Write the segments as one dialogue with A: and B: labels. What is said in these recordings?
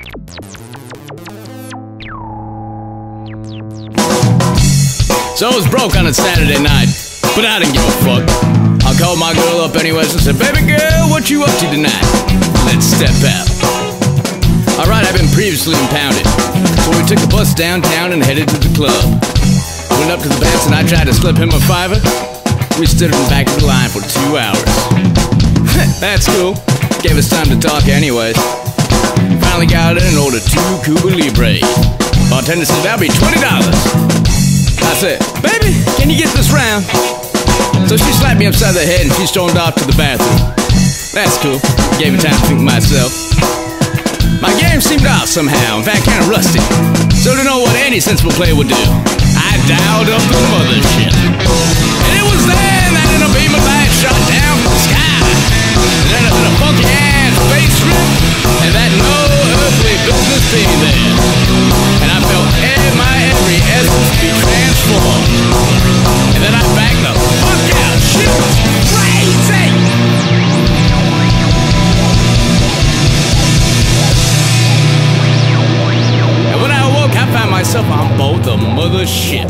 A: So I was broke on a Saturday night, but I didn't give a fuck. I called my girl up anyways and said, "Baby girl, what you up to tonight? Let's step out." Alright, I've been previously impounded, so we took the bus downtown and headed to the club. Went up to the Vance and I tried to slip him a $5. We stood in the back of the line for 2 hours. That's cool. Gave us time to talk anyways. Finally got in and ordered 2 Cuba Libre. Bartender said, "That'll be $20. I said, "Baby, can you get this round?" So she slapped me upside the head and she stormed off to the bathroom. That's cool. Gave me time to think to myself. My game seemed off somehow, in fact kinda rusty. So to know what any sensible player would do, I dialed up the mothership. And it was then that in a beam of light shot down from the sky. And then I did a funky ass bass riff, and that no earthly business being there. And I felt my every essence be transformed. And then I backed the fuck out. Shit was crazy! And when I awoke, I found myself on board the mothership.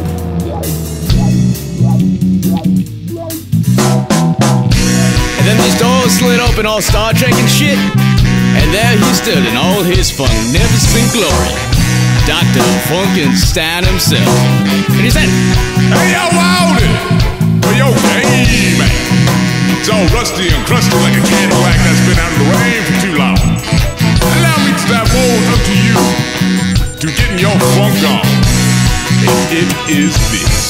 A: And then these doors slid open all Star Trek and shit. And there he stood in all his magnificent glory. Dr. Funkenstein himself. And he said,
B: "Hey, yo, Wilder! Well, yo, hey, man. It's all rusty and crusty like a Cadillac that's been out in the rain for too long. Allow me to divulge up to you to getting your funk on. And it is this."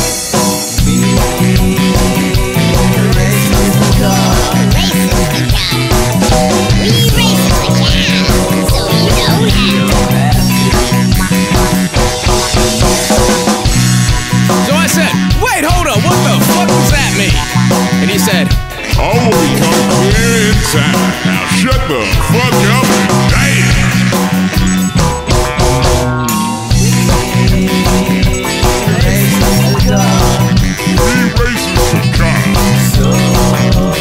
A: And he said,
B: "All will become clear in time. Now shut the fuck up and dance." We racing some cars.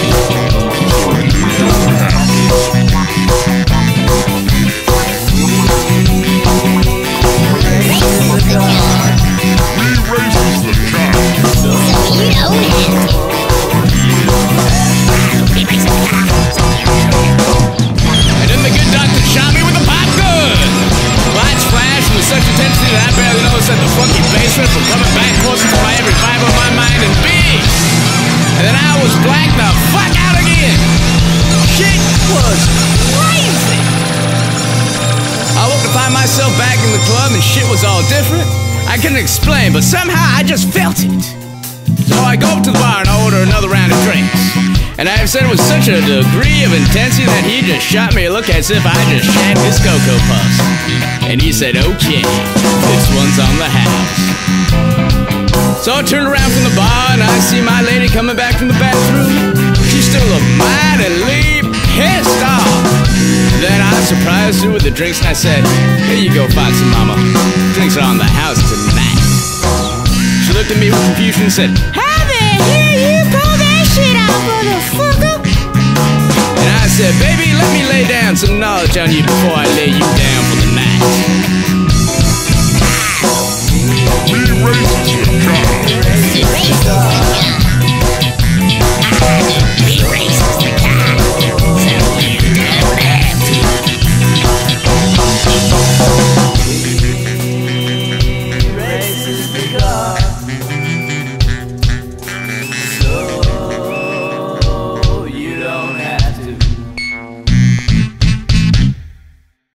A: such intensity that I barely noticed that the funky bass riff was coming back closer to my every fiber of my mind and being. And then I was blacked the fuck out again. Shit was crazy. I woke to find myself back in the club and shit was all different. I couldn't explain, but somehow I just felt it. So I go up to the bar and I order another round of drinks. And I have said it with such a degree of intensity that he just shot me a look as if I just shat his Cocoa Puffs. And he said, "Okay, this one's on the house." So I turned around from the bar and I see my lady coming back from the bathroom. She still looked mightily pissed off. Then I surprised her with the drinks and I said, "Here you go, Foxy Mama. Drinks are on the house tonight." She looked at me with confusion and said, "How the hell you pull that shit out, motherfucker?" And I said, "Baby, let me lay down some knowledge on you before I lay you down for the night."
B: We racing some cars.